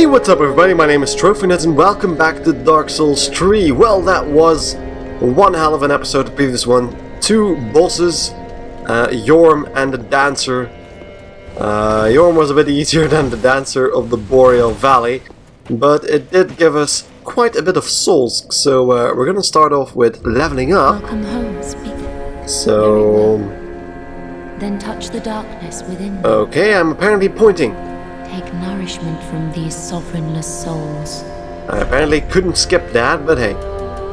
Hey, what's up everybody, my name is TrophyNut and welcome back to Dark Souls 3. Well, that was one hell of an episode, the previous one. Two bosses, Yorm and the Dancer. Yorm was a bit easier than the Dancer of the Boreal Valley, but it did give us quite a bit of souls, so we're gonna start off with leveling up. Welcome home, speak. So... Then touch the darkness within me. Okay, I'm apparently pointing. Take nourishment from these sovereignless souls. I apparently couldn't skip that, but hey.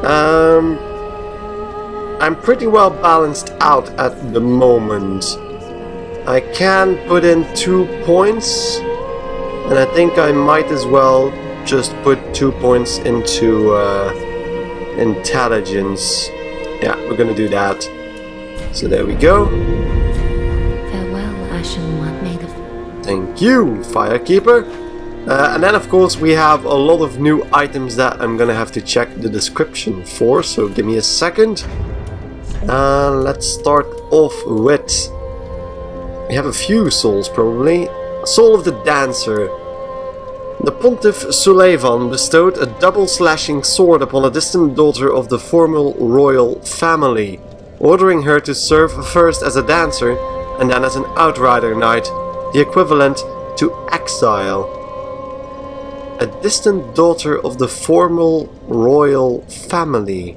I'm pretty well balanced out at the moment. I can put in 2 points, and I think I might as well just put 2 points into intelligence. Yeah, we're gonna do that. So there we go. Farewell, Ashen One. May the Thank you, Firekeeper. And then of course we have a lot of new items that I'm gonna have to check the description for, so give me a second. Let's start off with... We have a few souls probably. Soul of the Dancer. The Pontiff Suleiman bestowed a double slashing sword upon a distant daughter of the former royal family, ordering her to serve first as a dancer and then as an outrider knight, the equivalent to exile. A distant daughter of the former royal family.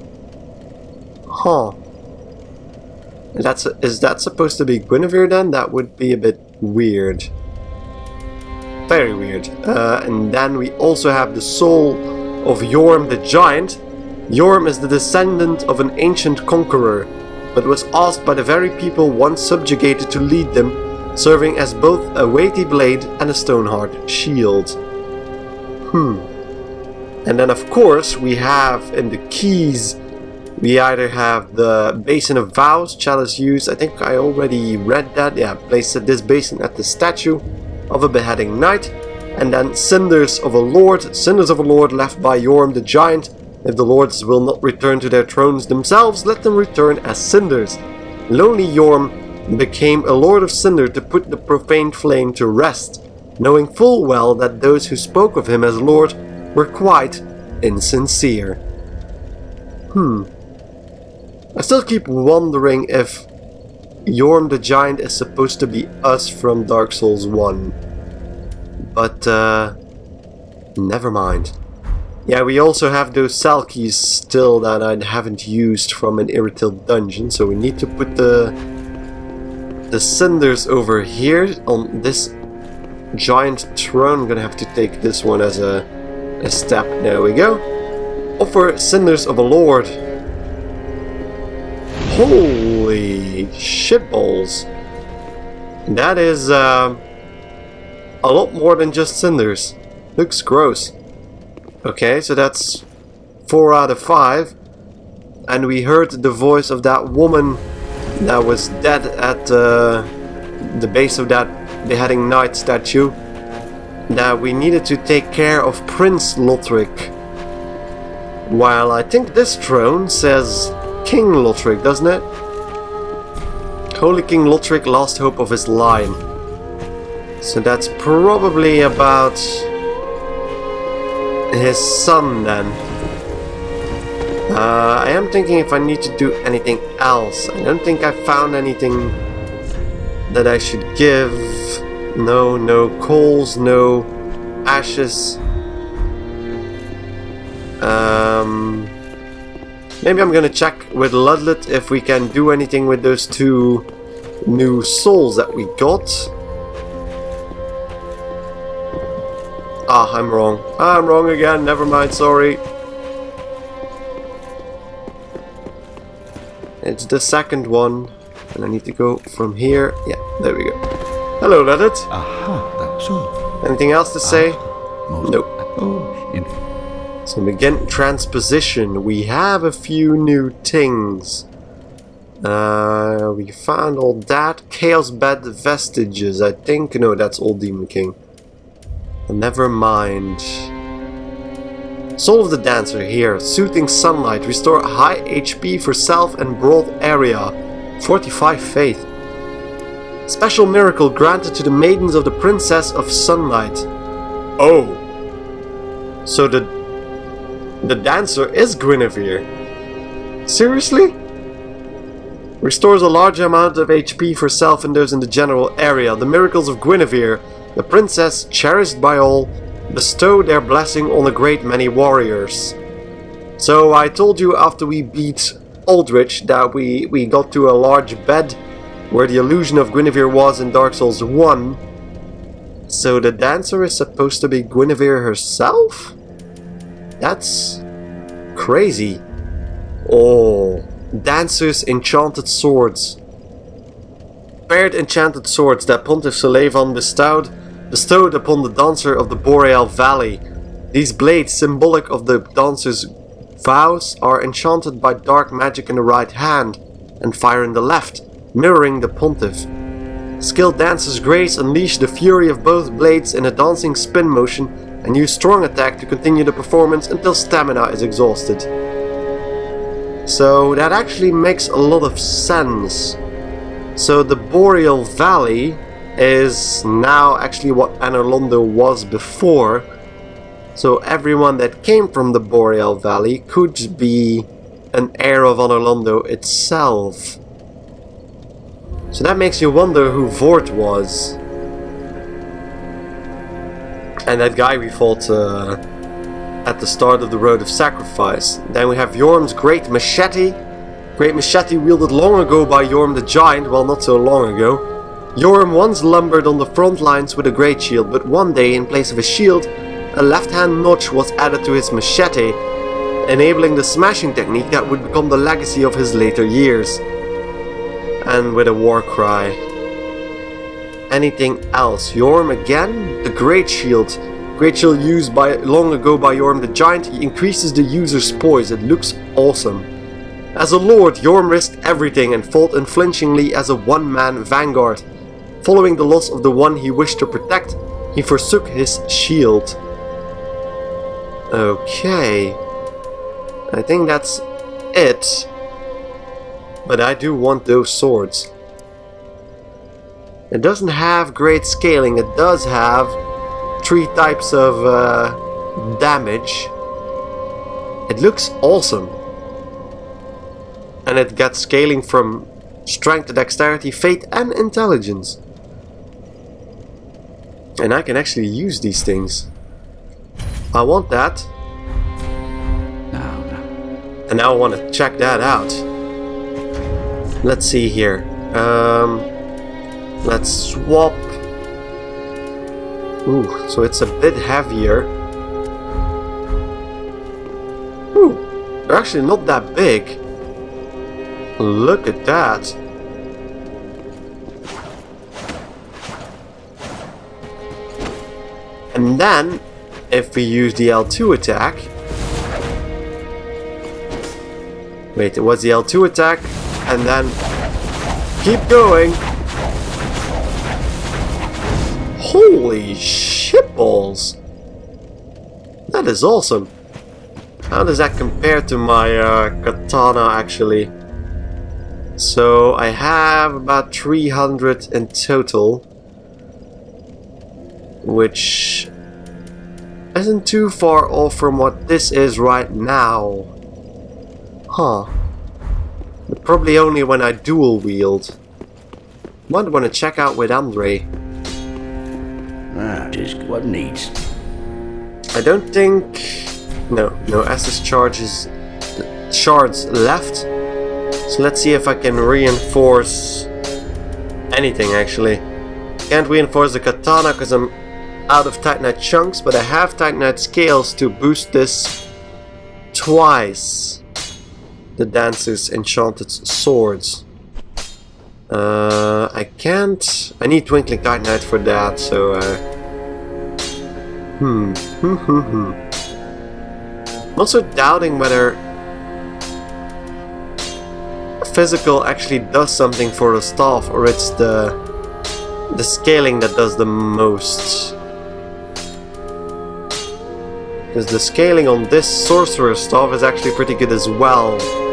Huh. Is that supposed to be Guinevere then? That would be a bit weird. Very weird. And then we also have the soul of Yorm the Giant. Yorm is the descendant of an ancient conqueror, but was asked by the very people once subjugated to lead them, serving as both a weighty blade and a stone-hard shield. And then of course we have in the keys, we either have the Basin of Vows, Chalice used, I think I already read that, yeah, place this basin at the statue of a beheading knight, and then Cinders of a Lord left by Yorm the Giant. If the lords will not return to their thrones themselves, let them return as cinders. Lonely Yorm became a Lord of Cinder to put the profaned flame to rest, knowing full well that those who spoke of him as Lord were quite insincere. I still keep wondering if Yorm the Giant is supposed to be us from Dark Souls 1. But, never mind. Yeah, we also have those cell keys still that I haven't used from an Irritil dungeon, so we need to put the cinders over here on this giant throne. I'm gonna have to take this one as a step. There we go. Offer Cinders of a Lord. Holy shitballs. That is a lot more than just cinders. Looks gross. Okay, so that's 4 out of 5. And we heard the voice of that woman that was dead at the base of that beheading knight statue. That we needed to take care of Prince Lothric. While I think this throne says King Lothric, doesn't it? Holy King Lothric, last hope of his line. So that's probably about his son then. I am thinking if I need to do anything else. I don't think I found anything that I should give. No coals, no ashes. Maybe I'm gonna check with Ludlet if we can do anything with those 2 new souls that we got. Ah, I'm wrong. I'm wrong again. Never mind, sorry. It's the second one. And I need to go from here. Yeah, there we go. Hello, Ludlet. Aha, that's all. Anything else to say? Nope. Oh, So begin transposition. We have a few new things. We found all that. Chaos Bed Vestiges, I think. No, that's all Demon King. Never mind. Soul of the Dancer here. Soothing Sunlight. Restore high HP for self and broad area. 45 faith. Special miracle granted to the maidens of the Princess of Sunlight. Oh. So the dancer is Guinevere. Seriously? Restores a large amount of HP for self and those in the general area. The miracles of Guinevere, the princess cherished by all, bestow their blessing on a great many warriors. So I told you after we beat Aldrich that we got to a large bed where the illusion of Guinevere was in Dark Souls 1. So the dancer is supposed to be Guinevere herself? That's crazy. Oh, Dancer's enchanted swords. Paired enchanted swords that Pontiff Suleiman bestowed upon the dancer of the Boreal Valley. These blades, symbolic of the dancer's vows, are enchanted by dark magic in the right hand and fire in the left, mirroring the Pontiff. Skilled dancer's grace unleash the fury of both blades in a dancing spin motion and use strong attack to continue the performance until stamina is exhausted. So that actually makes a lot of sense. So the Boreal Valley is now actually what Anor Londo was before. So everyone that came from the Boreal Valley could be an heir of Anor Londo itself. So that makes you wonder who Vort was. And that guy we fought at the start of the Road of Sacrifice. Then we have Yorm's Great Machete. Great Machete wielded long ago by Yorm the Giant, well, not so long ago. Yorm once lumbered on the front lines with a great shield, but one day, in place of a shield, a left-hand notch was added to his machete, enabling the smashing technique that would become the legacy of his later years. And with a war cry. Anything else? Yorm again? The Great Shield. Great Shield used long ago by Yorm the Giant increases the user's poise. It looks awesome. As a lord, Yorm risked everything and fought unflinchingly as a one-man vanguard. Following the loss of the one he wished to protect, he forsook his shield. Okay. I think that's it. But I do want those swords. It doesn't have great scaling. It does have 3 types of damage. It looks awesome. And it gets scaling from strength to dexterity, fate and intelligence. And I can actually use these things. I want that. Now. And now I want to check that out. Let's see here. Let's swap. Ooh, so it's a bit heavier. Ooh, they're actually not that big. Look at that. And then, if we use the L2 attack... Wait, it was the L2 attack, and then... Keep going! Holy shitballs! That is awesome! How does that compare to my katana, actually? So, I have about 300 in total. Which isn't too far off from what this is right now. Huh. But probably only when I dual wield. Might want to check out with Andre. Just what needs. I don't think... No SS shards left. So let's see if I can reinforce anything, actually. Can't reinforce the katana because I'm out of Titanite chunks, but I have Titanite scales to boost this twice. The Dancer's enchanted swords. I can't... I need Twinkling Titanite for that, so... I'm also doubting whether physical actually does something for the staff, or it's the scaling that does the most. Because the scaling on this sorcerer's staff is actually pretty good as well.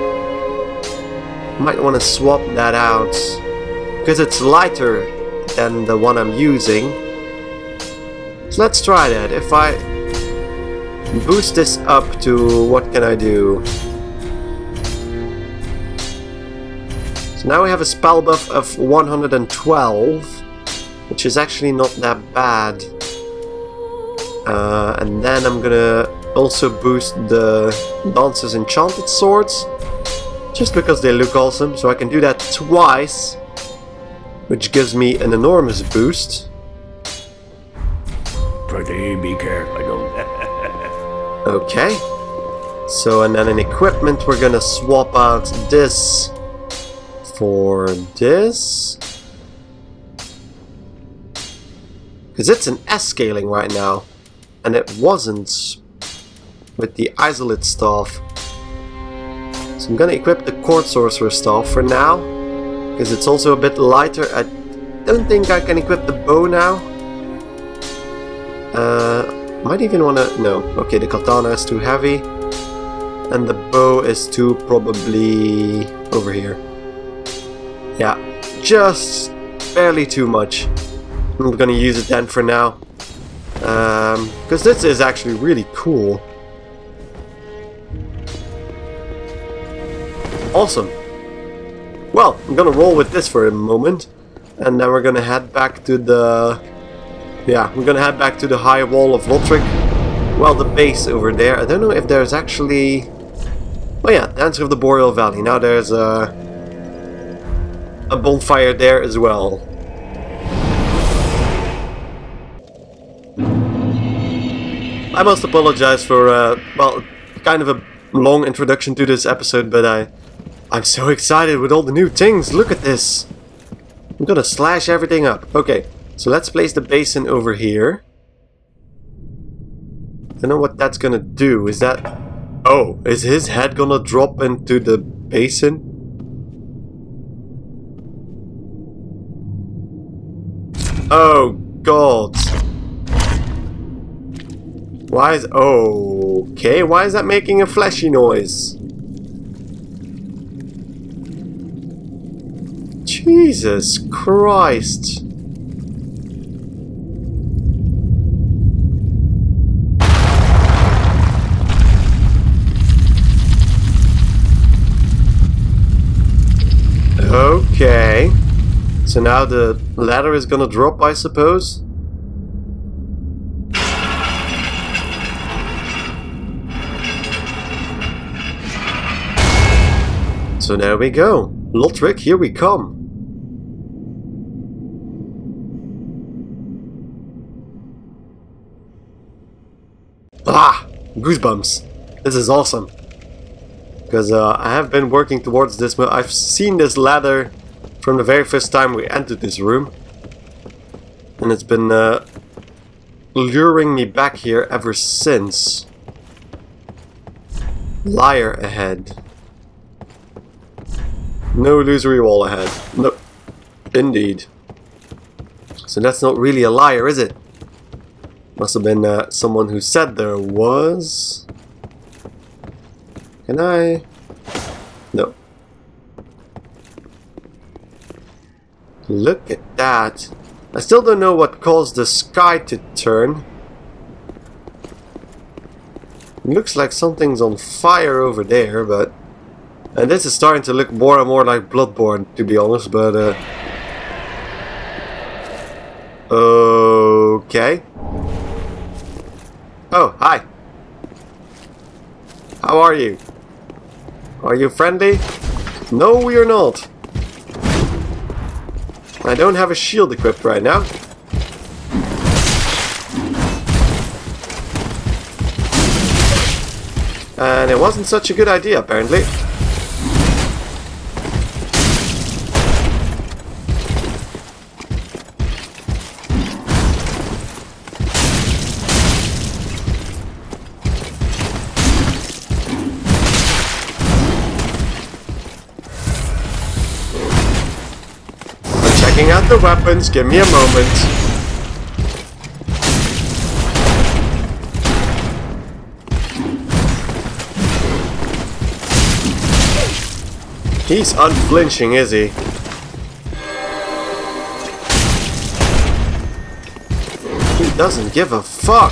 Might want to swap that out. Because it's lighter than the one I'm using. So let's try that. If I boost this up to, what can I do? So now we have a spell buff of 112, which is actually not that bad. And then I'm gonna also boost the Dancer's Enchanted Swords, just because they look awesome. So I can do that twice, which gives me an enormous boost. Pretty be careful. Okay. So, and then in equipment we're gonna swap out this for this. Because it's an S scaling right now. And it wasn't with the Isolate Staff. So I'm gonna equip the Court Sorcerer Staff for now. Because it's also a bit lighter. I don't think I can equip the bow now. Might even wanna... no. Okay, the katana is too heavy. And the bow is too probably over here. Yeah, just barely too much. I'm gonna use it then for now. Because this is actually really cool. Awesome. Well, I'm gonna roll with this for a moment. And then we're gonna head back to the... yeah, we're gonna head back to the high wall of Lothric. Well, the base over there. I don't know if there's actually... oh yeah, Dancer of the Boreal Valley. Now there's a bonfire there as well. I must apologize for, well, kind of a long introduction to this episode, but I'm so excited with all the new things. Look at this. I'm gonna slash everything up. Okay, so let's place the basin over here. I don't know what that's gonna do. Is that... oh, is his head gonna drop into the basin? Oh, God. Why is... okay, why is that making a fleshy noise? Jesus Christ. Okay. So now the ladder is gonna drop, I suppose? So there we go. Lothric, here we come. Ah! Goosebumps. This is awesome. Because I have been working towards this. I've seen this ladder from the very first time we entered this room. And it's been luring me back here ever since. Liar ahead. No illusory wall ahead. No. Indeed. So that's not really a liar, is it? Must have been someone who said there was. Can I? No. Look at that. I still don't know what caused the sky to turn. It looks like something's on fire over there, but... and this is starting to look more and more like Bloodborne, to be honest, but... okay. Oh, hi. How are you? Are you friendly? No, we are not. I don't have a shield equipped right now. And it wasn't such a good idea, apparently. Checking out the weapons, give me a moment. He's unflinching, is he? doesn't give a fuck.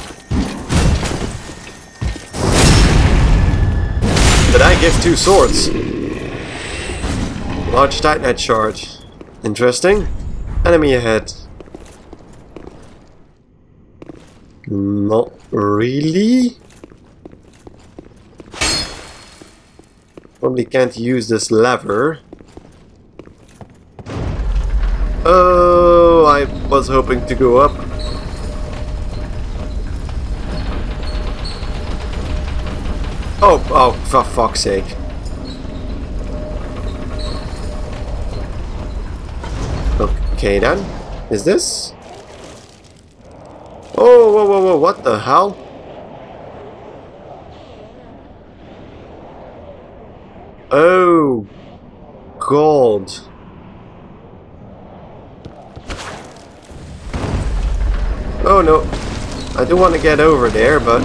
But I give 2 swords. Large Titanite shard. Interesting. Enemy ahead. Not really. Probably can't use this lever. Oh, I was hoping to go up. Oh, for fuck's sake. Okay then. Is this? Oh, whoa, whoa, whoa, what the hell? Oh, God. Oh no, I do want to get over there, but...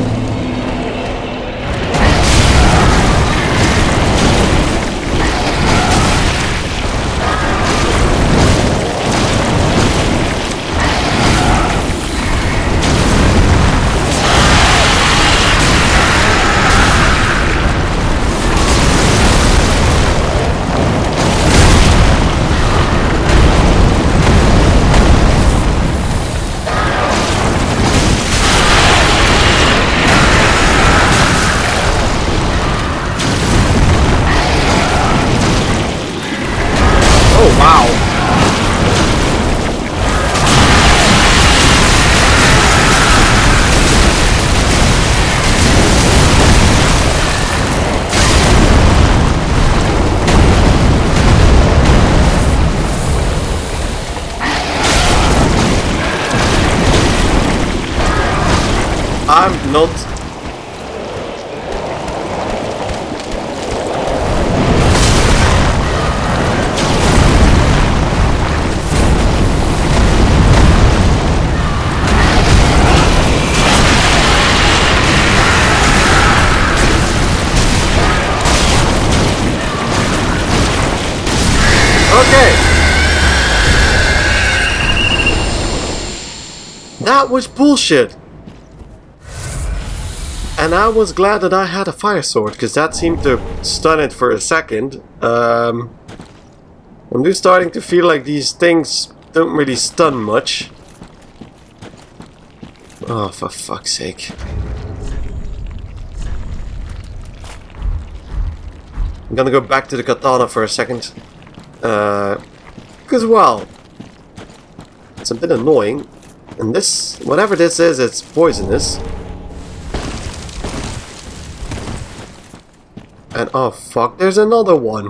I'm not... Okay. That was bullshit. And I was glad that I had a fire sword, because that seemed to stun it for a second. I'm just starting to feel like these things don't really stun much. Oh, for fuck's sake. I'm gonna go back to the katana for a second. Because, well, it's a bit annoying. And this, whatever this is, it's poisonous. And oh fuck, there's another one.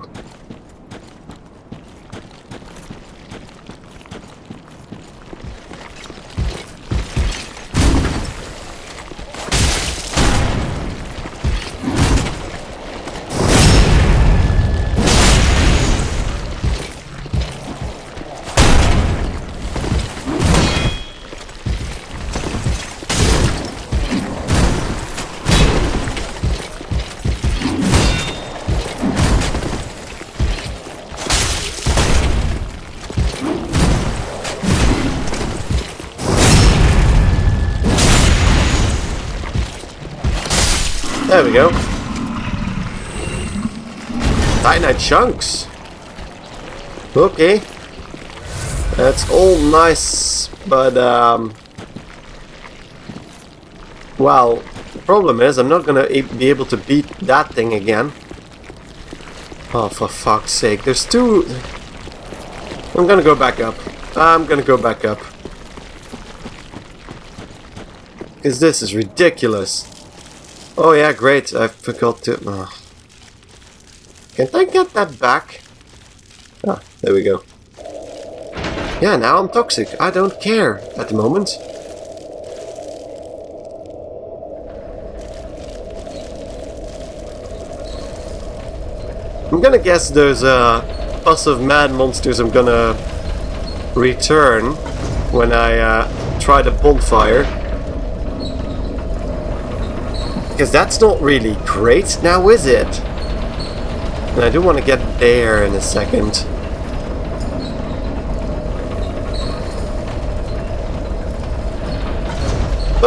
There we go. Titanite chunks. Okay. That's all nice, but well, the problem is I'm not gonna be able to beat that thing again. Oh, for fuck's sake. There's 2... I'm gonna go back up. I'm gonna go back up. Because this is ridiculous. Oh yeah, great. I forgot to... Oh. Can't I get that back? Ah, there we go. Yeah, now I'm toxic. I don't care at the moment. I'm gonna guess those bus of mad monsters I'm gonna return when I try the bonfire. Because that's not really great now, is it? And I do want to get there in a second.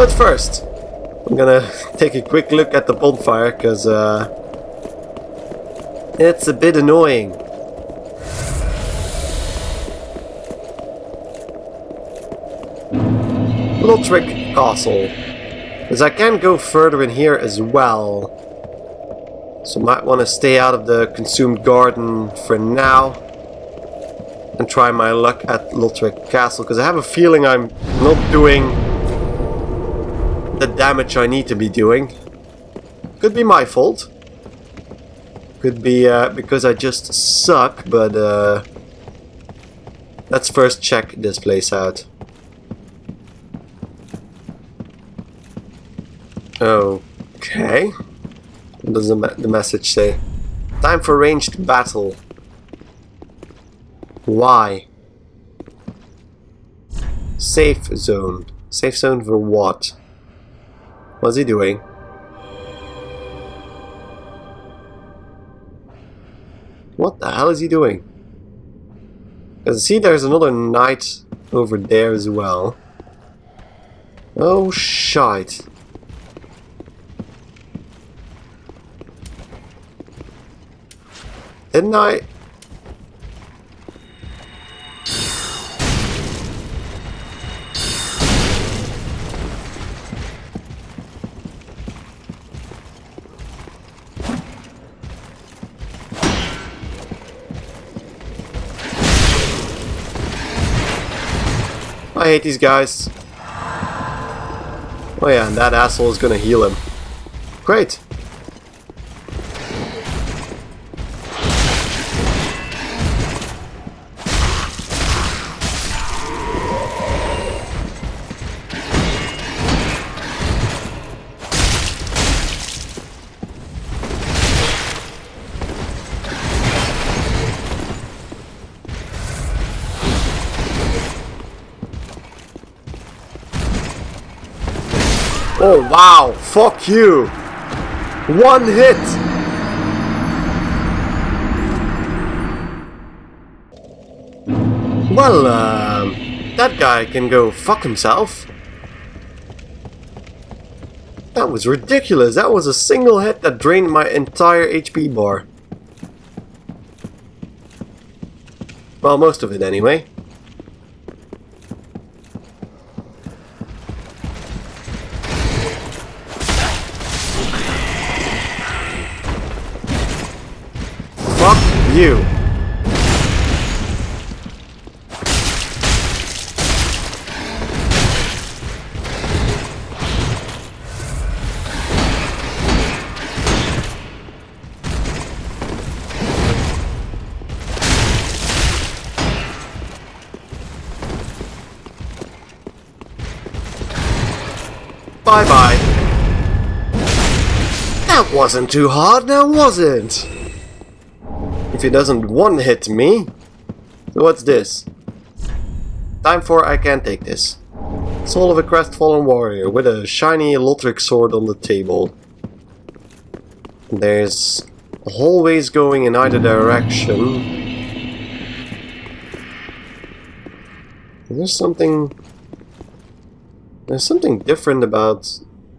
But first, I'm gonna take a quick look at the bonfire, because it's a bit annoying. Lothric Castle. Because I can go further in here as well. So might want to stay out of the consumed garden for now. And try my luck at Lothric Castle. Because I have a feeling I'm not doing the damage I need to be doing. Could be my fault. Could be because I just suck. But let's first check this place out. Okay. What does the message say? Time for ranged battle. Why? Safe zone. Safe zone for what? What's he doing? What the hell is he doing? Because see, there's another knight over there as well. Oh, shite. Didn't I? I hate these guys. Oh yeah, and that asshole is gonna heal him. Great. Oh wow, fuck you! One hit! Well, that guy can go fuck himself. That was ridiculous. That was a single hit that drained my entire HP bar. Well, most of it anyway. Fuck you. Bye-bye. That wasn't too hard now, was it? If he doesn't one-hit me. So what's this? Time for I can't take this. Soul of a crestfallen warrior with a shiny Lothric sword on the table. There's hallways going in either direction. There's something different about...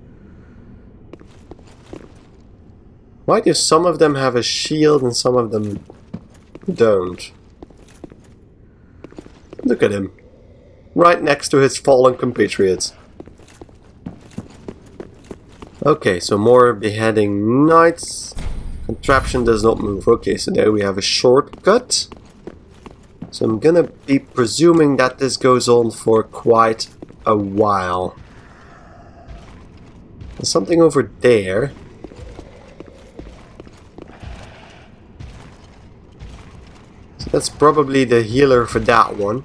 Why do some of them have a shield and some of them don't? Look at him. Right next to his fallen compatriots. Okay, so more beheading knights. Contraption does not move. Okay, so there we have a shortcut. So I'm gonna be presuming that this goes on for quite a while. There's something over there. So that's probably the healer for that one.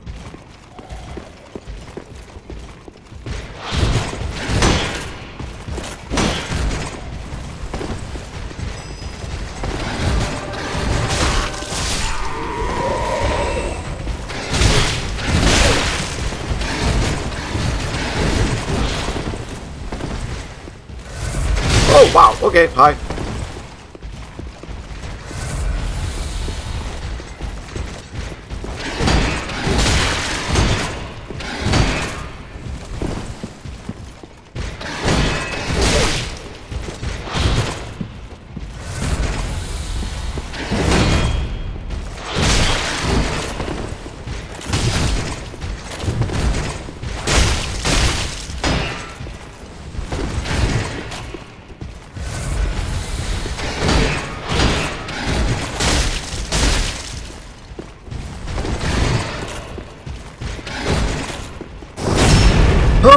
Oh wow, okay, hi.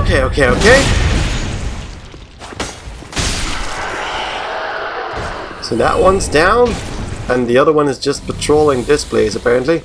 Okay, okay, okay. So that one's down, and the other one is just patrolling this place, apparently.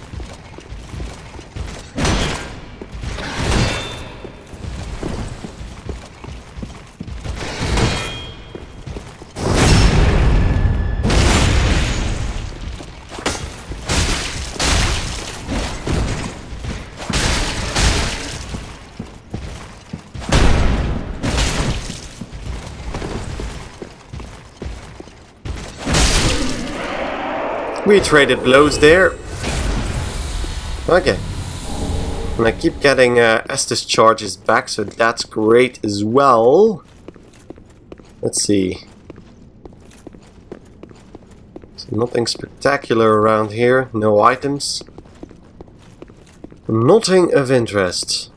We traded blows there. Okay. And I keep getting Estus charges back, so that's great as well. Let's see. So nothing spectacular around here. No items. Nothing of interest.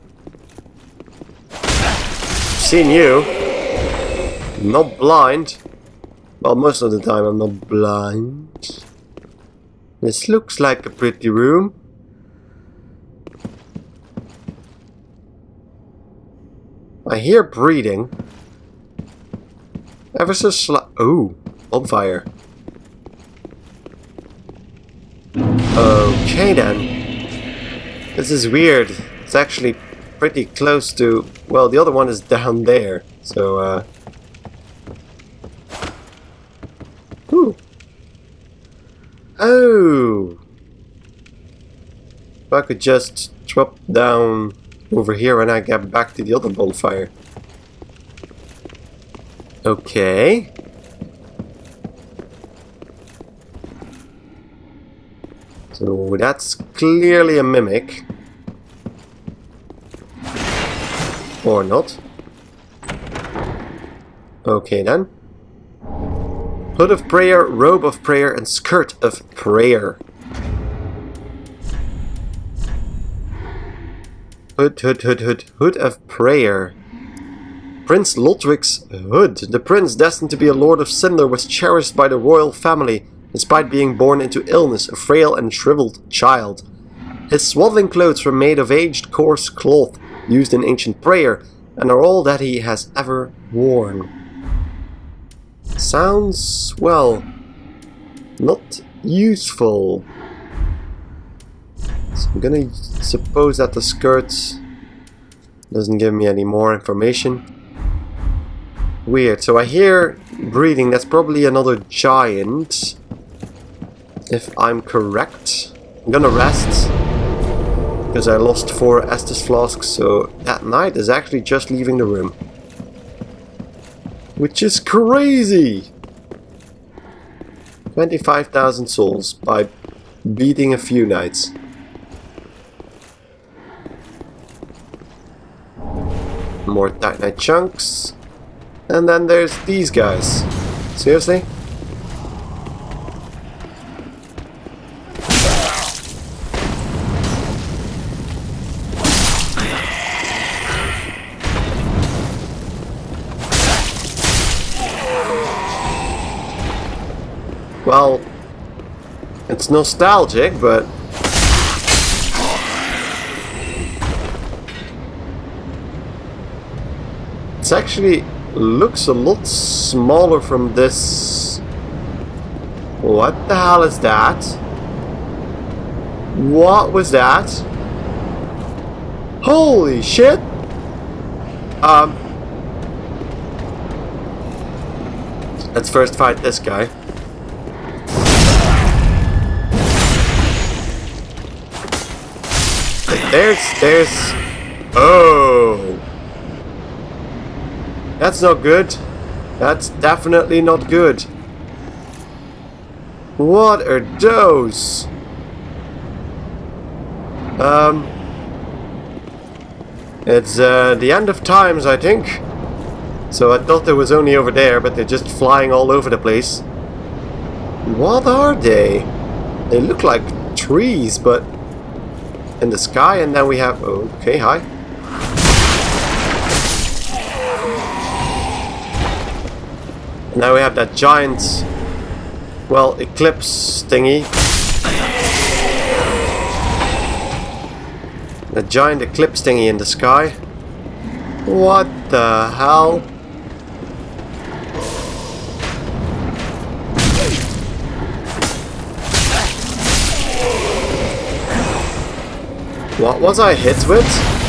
Seen you. Not blind. Well, most of the time I'm not blind. This looks like a pretty room. I hear breathing. Ever so oh, bonfire. Okay then. This is weird. It's actually pretty close to... Well, the other one is down there. So, Ooh. Oh! If I could just drop down over here and I get back to the other bonfire. Okay. So that's clearly a mimic. Or not. Okay then. Hood of prayer, robe of prayer, and skirt of prayer. Hood of prayer. Prince Lodwig's hood. The prince, destined to be a lord of Cinder, was cherished by the royal family, despite being born into illness, a frail and shriveled child. His swaddling clothes were made of aged coarse cloth, used in ancient prayer, and are all that he has ever worn. Sounds, well, not useful. So I'm gonna suppose that the skirt doesn't give me any more information. Weird. So I hear breathing. That's probably another giant, if I'm correct. I'm gonna rest because I lost 4 Estus flasks, so that knight is actually just leaving the room. Which is crazy! 25,000 souls by beating a few knights. More Titanite chunks. And then there's these guys. Seriously? Well, it's nostalgic, but it actually looks a lot smaller from this. What the hell is that? What was that? Holy shit! Let's first fight this guy. There's... Oh! That's not good. That's definitely not good. What are those? It's the end of times, I think. So I thought they was only over there, but they're just flying all over the place. What are they? They look like trees, but in the sky, and then we have... Okay, hi. Now we have that giant, well, eclipse thingy. The giant eclipse thingy in the sky. What the hell? What was I hit with?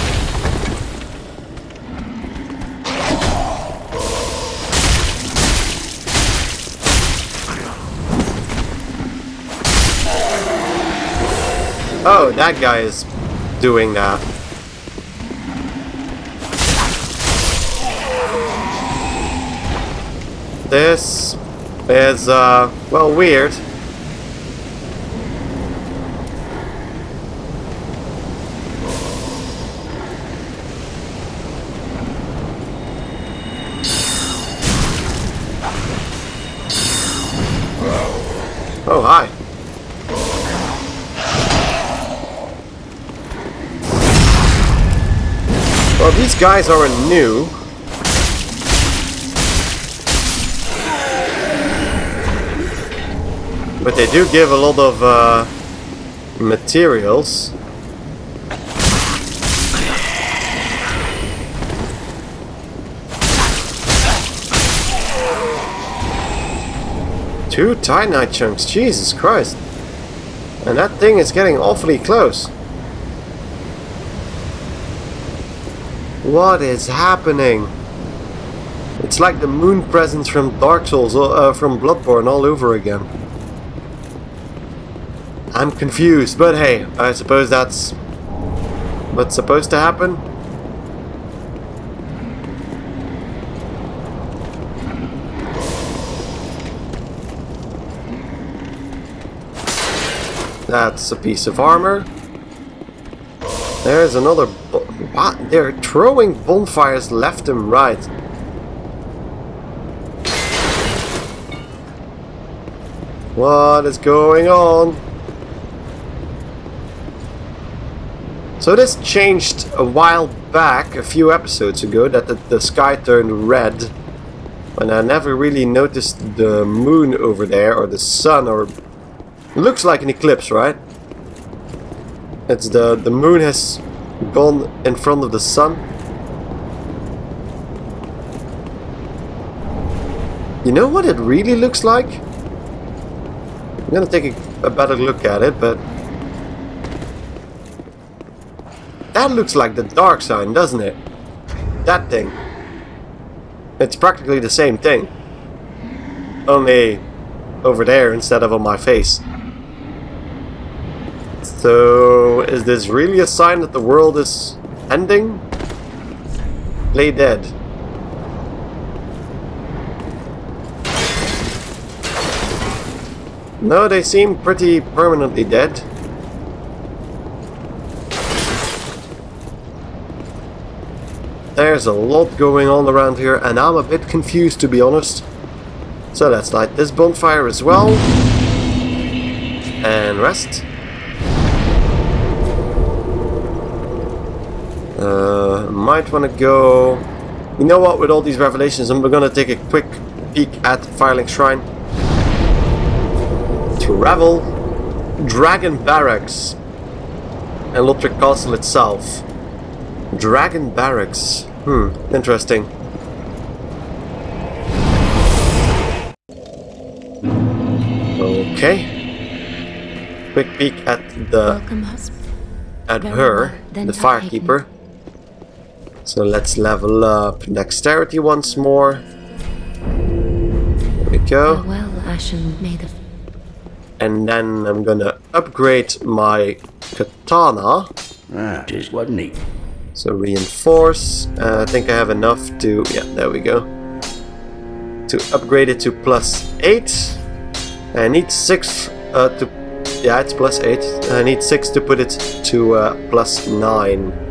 Oh, that guy is doing that. This is, well, weird. Oh, hi. Well, these guys aren't new. But they do give a lot of materials. Two Titanite chunks, Jesus Christ. And that thing is getting awfully close. What is happening? It's like the moon presence from Dark Souls, from Bloodborne all over again. I'm confused, but hey, I suppose that's what's supposed to happen. That's a piece of armor. There's another. What? They're throwing bonfires left and right. What is going on? So this changed a while back, a few episodes ago, that the sky turned red. And I never really noticed the moon over there, or the sun, or... Looks like an eclipse, right? It's the moon has gone in front of the sun. You know what it really looks like? I'm gonna take a better look at it, but... That looks like the dark sign, doesn't it? That thing. It's practically the same thing. Only over there instead of on my face. So, is this really a sign that the world is ending? Play dead. No, they seem pretty permanently dead. There's a lot going on around here, and I'm a bit confused, to be honest. So let's light this bonfire as well. And rest. Might want to go... You know what, with all these revelations, I'm going to take a quick peek at Firelink Shrine. Travel. Dragon Barracks. And Lothric Castle itself. Dragon Barracks. Interesting. Okay. Quick peek at the... At her, the Firekeeper. So let's level up Dexterity once more. There we go. And then I'm gonna upgrade my Katana. Ah, just what neat. So reinforce. I think I have enough to... Yeah, there we go. To upgrade it to +8. I need 6 to... Yeah, it's +8. I need 6 to put it to +9.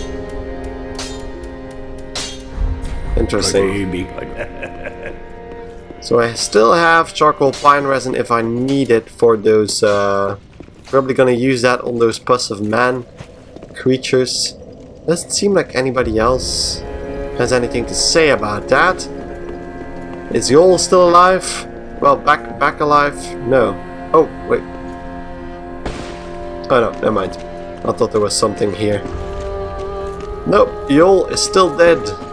Interesting. So I still have charcoal pine resin if I need it for those... probably gonna use that on those Pus of Man creatures. Doesn't seem like anybody else has anything to say about that. Is Yol still alive? Well, back alive? No. Oh, wait. Oh no, never mind. I thought there was something here. Nope, Yol is still dead.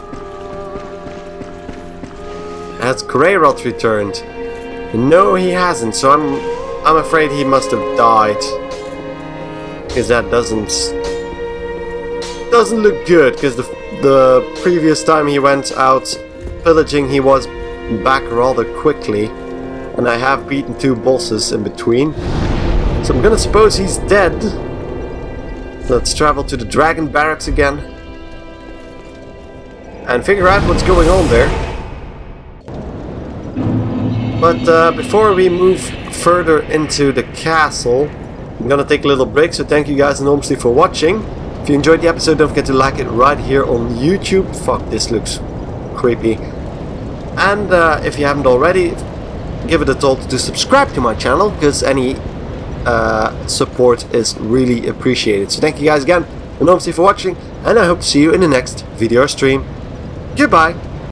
Has Greyrot returned? No, he hasn't, so I'm afraid he must have died. Because that doesn't look good, because the previous time he went out pillaging he was back rather quickly. And I have beaten 2 bosses in between. So I'm gonna suppose he's dead. Let's travel to the Dragon Barracks again. And figure out what's going on there. But before we move further into the castle, I'm gonna take a little break, so thank you guys enormously for watching. If you enjoyed the episode, don't forget to like it right here on YouTube. Fuck, this looks creepy. And if you haven't already, give it a thought to subscribe to my channel, because any support is really appreciated. So thank you guys again enormously for watching, and I hope to see you in the next video or stream. Goodbye!